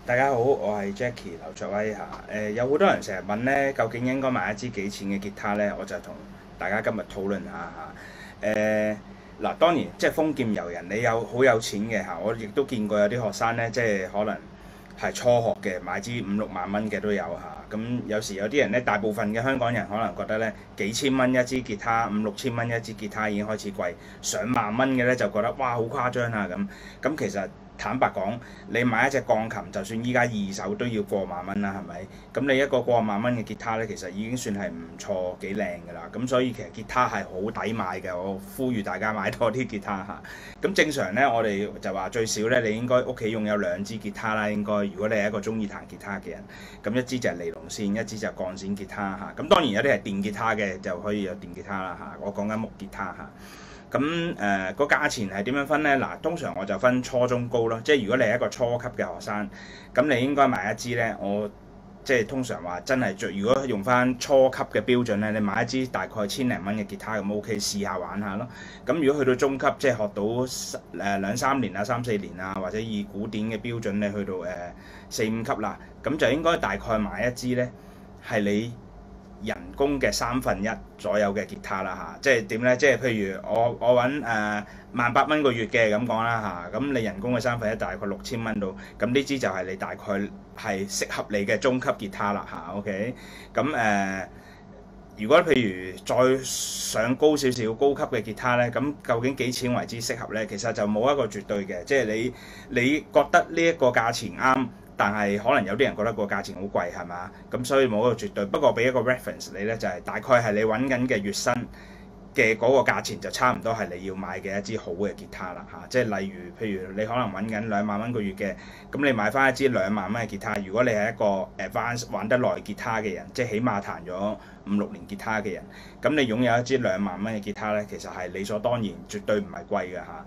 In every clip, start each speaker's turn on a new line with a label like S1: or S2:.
S1: 大家好，我係 Jackie 劉卓威嚇。有好多人成日問咧，究竟應該買一支幾錢嘅吉他咧？我就同大家今日討論下嚇。嗱，當然即係豐儉由人，你好有錢嘅嚇，我亦都見過有啲學生咧，即係可能係初學嘅，買支5、6萬蚊嘅都有嚇。咁有時有啲人咧，大部分嘅香港人可能覺得咧，幾千蚊一支吉他，5、6千蚊一支吉他已經開始貴，上萬蚊嘅咧就覺得哇好誇張啊咁。咁其實坦白講，你買一隻鋼琴，就算依家二手都要過萬蚊啦，係咪？咁你一個過萬蚊嘅吉他咧，其實已經算係唔錯幾靚㗎啦。咁所以其實吉他係好抵買嘅，我呼籲大家買多啲吉他嚇。咁正常咧，我哋就話最少咧，你應該屋企擁有2支吉他啦。應該如果你係一個中意彈吉他嘅人，咁一支就係尼龍線，一支就係鋼線吉他嚇。咁當然有啲係電吉他嘅，就可以有電吉他啦嚇。我講緊木吉他嚇。咁個價錢係點樣分呢？嗱，通常我就分初中高咯，即係如果你係一個初級嘅學生，咁你應該買一支呢。我即係通常話真係如果用翻初級嘅標準呢，你買一支大概千零蚊嘅吉他咁 OK，試下玩下咯。咁如果去到中級，即係學到2、3年啊、3、4年啊，或者以古典嘅標準你去到4、5級啦，咁就應該大概買一支呢，係你人工嘅1/3左右嘅吉他啦嚇，即係點呢？即係譬如我揾18,000個月嘅咁講啦嚇，咁你人工嘅1/3大概6000蚊到，咁呢支就係你大概係適合你嘅中級吉他啦嚇。OK，咁如果譬如再上高少少高級嘅吉他呢，咁究竟幾錢為之適合呢？其實就冇一個絕對嘅，即係你覺得呢一個價錢啱。但係可能有啲人覺得個價錢好貴係嘛？咁所以冇一個絕對。不過俾一個 reference 你咧，就係大概係你揾緊嘅月薪嘅嗰個價錢就差唔多係你要買嘅一支好嘅吉他啦嚇。即係例如譬如你可能揾緊2萬蚊個月嘅，咁你買翻一支2萬蚊嘅吉他，如果你係一個 advance 玩得耐吉他嘅人，即係起碼彈咗5、6年吉他嘅人，咁你擁有一支2萬蚊嘅吉他咧，其實係理所當然，絕對唔係貴嘅嚇。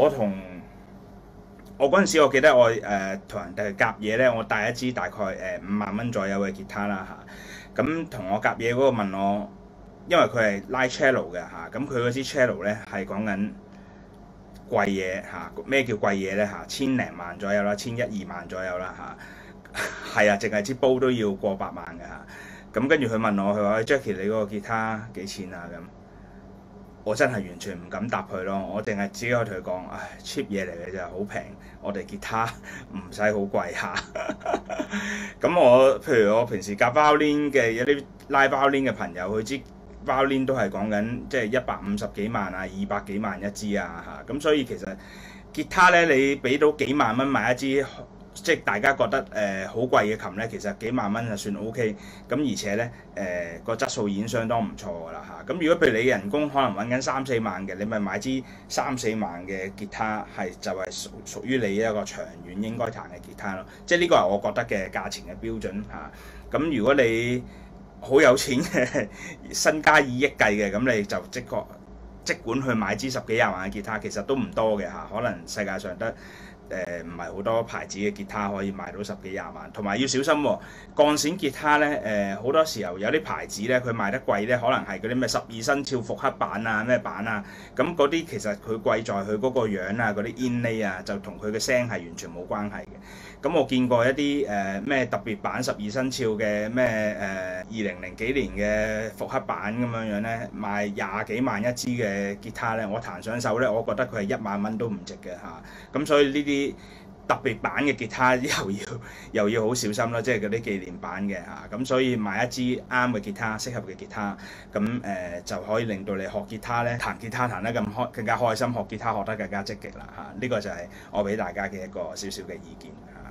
S1: 我嗰陣時，我記得我同人哋夾嘢咧，我帶一支大概5萬蚊左右嘅吉他啦嚇。咁同我夾嘢嗰個問我，因為佢係拉 cello 嘅嚇，咁佢嗰支 cello 咧係講緊貴嘢嚇。咩叫貴嘢咧嚇？千零萬左右啦，1,100,2萬左右啦嚇。係啊，淨係支煲都要過百萬嘅嚇。咁跟住佢問我，佢話：Jackie 你嗰個吉他幾錢啊？咁我真係完全唔敢答佢咯，我淨係只可以同佢講，唉 cheap 嘢嚟嘅啫，好平，我哋吉他唔使好貴下。咁譬如我平時夾 violin 嘅有啲拉 violin 嘅朋友，佢支 violin 都係講緊即係150幾萬啊、200幾萬一支啊嚇。咁所以其實吉他咧，你俾到幾萬蚊買一支，即係大家覺得好貴嘅琴咧，其實幾萬蚊就算 OK。咁而且咧個質素已經相當唔錯㗎啦嚇。咁如果譬如你人工可能揾緊3、4萬嘅，你咪買支3、4萬嘅吉他，就係屬於你一個長遠應該彈嘅吉他咯。即係呢個係我覺得嘅價錢嘅標準嚇。咁如果你好有錢嘅，身家以億計嘅，咁你就即管去買支10幾20萬嘅吉他，其實都唔多嘅嚇。可能世界上得唔係好多牌子嘅吉他可以賣到10幾20萬，同埋要小心喎。鋼線吉他咧，好多時候有啲牌子咧，佢賣得貴咧，可能係嗰啲咩12生肖復刻版啊、咩版啊，咁嗰啲其實佢貴在佢嗰個樣啊、嗰啲 inlay 啊，就同佢嘅聲係完全冇關係嘅。咁我見過一啲咩特別版12生肖嘅咩2000幾年嘅復刻版咁樣咧，賣20幾萬一支嘅吉他咧，我彈上手咧，我覺得佢係1萬蚊都唔值嘅嚇。咁所以呢啲特別版嘅吉他又要好小心啦，即係嗰啲紀念版嘅嚇。咁所以買一支啱嘅吉他、適合嘅吉他，咁就可以令到你學吉他咧，彈吉他彈得更加開心，學吉他學得更加積極啦嚇。呢個就係我俾大家嘅一個少少嘅意見嚇。